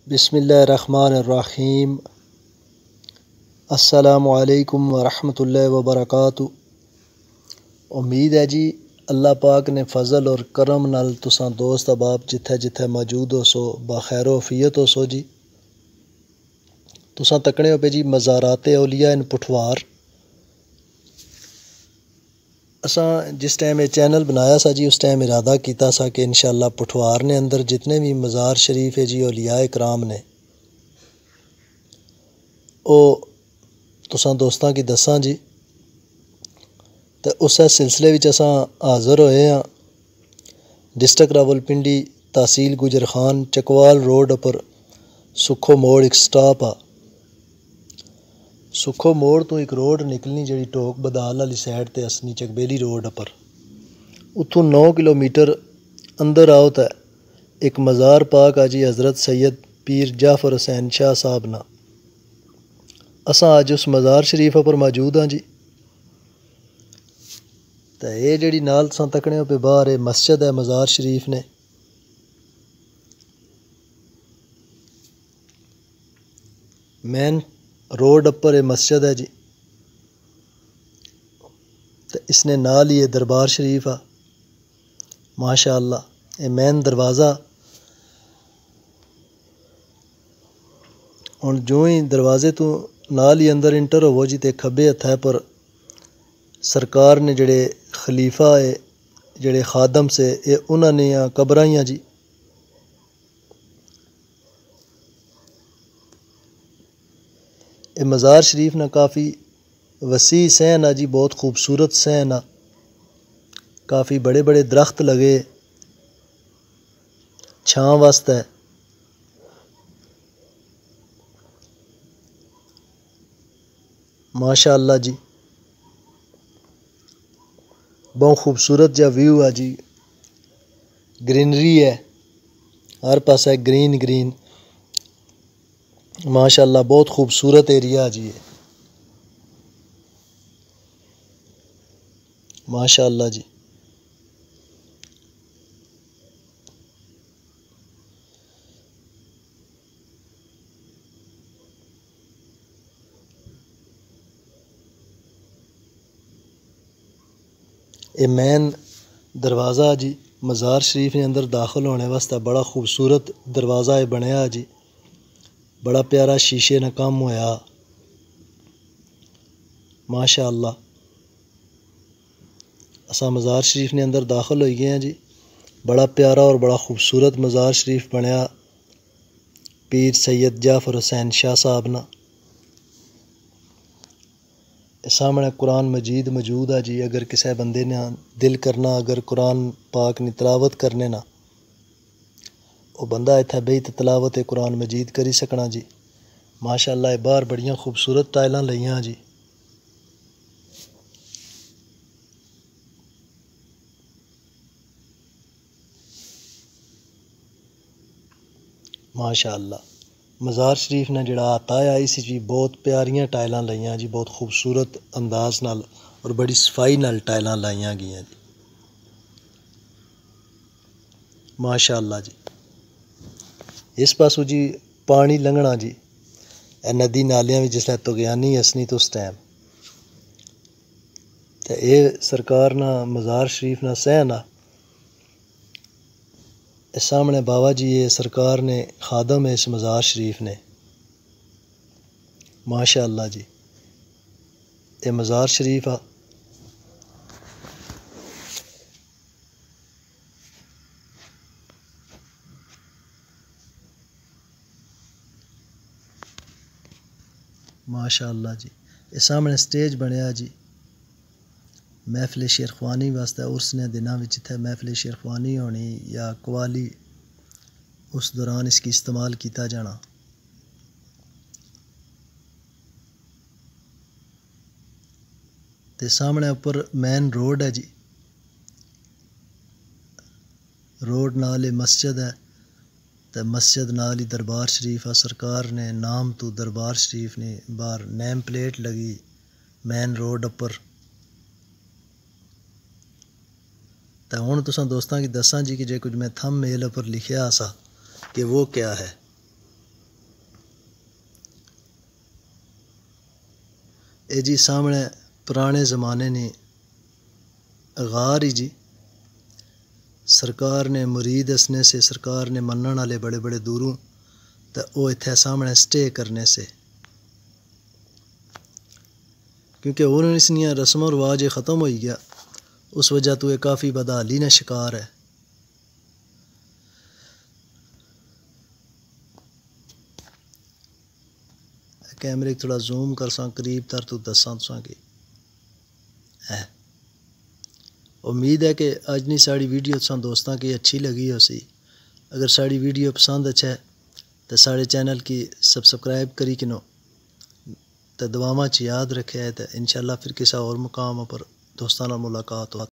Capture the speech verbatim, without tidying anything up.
बिस्मिल्लाहिर्रहमानिर्रहीम। अस्सलामु अलैकुम वरहमतुल्लाहि वबरकातुहू। उम्मीद है जी अल्लाह पाक ने फजल और करम नाल तुसां दोस्त अहबाब जिथे जिथे मौजूद हो सो बाखैर वफियत हो सो जी। तुसां तकने हो पे जी मज़ारात औलिया इन पुठवार। असां जिस टाइम ये चैनल बनाया सा जी उस टाइम इरादा किया सा कि इंशाअल्लाह पुठवार ने अंदर जितने भी मज़ार शरीफ है जी औलिया इकराम ने ओ तुसां दोस्तां की दसां जी। तो उस सिलसिले विच असां हाज़र होए हाँ डिस्ट्रिक्ट रावलपिंडी तहसील गुजर खान चकवाल रोड पर सुखो मोड़ एक स्टाप आ। सुखो मोड़ तो एक रोड निकलनी जी टोक बदाल वाली साइड ते असनी चकबेली रोड पर उतों नौ किलोमीटर अंदर आओ तो एक मज़ार पाक आ जी हज़रत सैयद पीर जाफर हुसैन शाह साहब ना। असां अज उस मज़ार शरीफ पर मौजूद हाँ जी। तो ये जी नाल तुसां तकने पे बाहर मस्जिद है मज़ार शरीफ ने। मेन रोड पर ये मस्जिद है जी। तो इसने नाल ही दरबार शरीफ आ माशाअल्लाह। ये मेन दरवाज़ा हुण जो ही दरवाजे तो नाल ही अंदर इंटर होवो जी तो खब्बे हत्थै पर सरकार ने जड़े खलीफा है जड़े खादम से ये उन्होंने कब्रां ही जी। ये मज़ार शरीफ ना काफ़ी वसी सहन आ जी, बहुत खूबसूरत सहन आ। काफ़ी बड़े बड़े दरख्त लगे छां वास्ते। माशाअल्लाह जी बहुत खूबसूरत जा व्यू है जी। ग्रीनरी है हर पासे ग्रीन ग्रीन माशाअल्लाह बहुत खूबसूरत एरिया जी है माशाअल्लाह जी। ये मेन दरवाज़ा जी मज़ार शरीफ के अंदर दाखिल होने वास्ते बड़ा खूबसूरत दरवाज़ा है बनया जी। बड़ा प्यारा शीशे ने काम होया माशाअल्लाह। असा मज़ार शरीफ ने अंदर दाखिल हो गए हैं जी। बड़ा प्यारा और बड़ा खूबसूरत मज़ार शरीफ बनया पीर सैयद जाफर हुसैन शाह साहब ना। सामने कुरान मजीद मौजूद है जी। अगर किसी बंदे ने दिल करना अगर कुरान पाक ने तलावत करने ना वो बंदा इत्थे बेही ते तलावत कुरान मजीद करी सकना जी। माशाअल्लाह बाहर बड़ियां खूबसूरत टाइलां लईयां जी। माशाअल्लाह मज़ार शरीफ ने जड़ा आता है इस जी बहुत प्यारियां टाइलां लईयां जी। बहुत खूबसूरत अंदाज नाल और बड़ी सफाई नाल टाइलां लाइयां गईयां जी माशाअल्लाह जी। इस पासों जी पानी लंघना जी ए नदी नालियां भी जिसलै तुगयानी असनी तो उस टाइम तो ये सरकार ना मज़ार शरीफ ना सहन आ। इस सामने बाबा जी ये सरकार ने खादम है इस मज़ार शरीफ ने माशाअल्लाह जी। ये मज़ार शरीफ आ माशाअल्लाह जी। ये सामने स्टेज बनया जी महफिल शेरख्वानी वास्ते उर्स ने दिनों में इत्थे महफिल शेरख्वानी होनी या कवाली उस दौरान इसकी इस्तेमाल किया जाना। ते सामने ऊपर मेन रोड है जी। रोड नाल ही मस्जिद है तो मस्जिद नाल ही दरबार शरीफ आ। सरकार ने नाम तो दरबार शरीफ ने बाहर नेम प्लेट लगी मेन रोड पर। तो हुण तुसां दोस्तां की दसां जी कि जे कुछ मैं थंब मेल पर लिखिया सा कि वो क्या है। ये जी सामने पुराने ज़माने ने गार ही जी सरकार ने मुरीद असने से सरकार ने मनण वाले बड़े बड़े दूरों तो वो इत्थे सामने स्टे करने से क्योंकि उन्होंने इसनिया रस्म रवाज ख़त्म हो गया उस वजह तो ये काफ़ी बदहाली ने शिकार है। कैमरे थोड़ा जूम कर सा करीब तर तो दसा तुसा की है। उम्मीद है कि अजनी साड़ी वीडियो तुसा दोस्तों की अच्छी लगी हो सी। अगर साड़ी वीडियो पसंद अच्छा है तो साढ़े चैनल की सब्सक्राइब करी किनो तो दुआवां च याद रखे है तो इंशाल्लाह फिर किसी और मुकाम पर दोस्तों नाल मुलाकात हो।